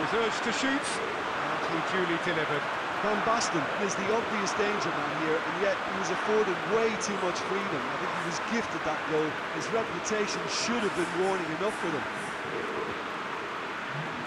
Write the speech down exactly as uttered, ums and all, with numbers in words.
his urge to shoot, and he duly delivered. Van Basten is the obvious danger man here, and yet he was afforded way too much freedom. I think he was gifted that goal. His reputation should have been warning enough for them.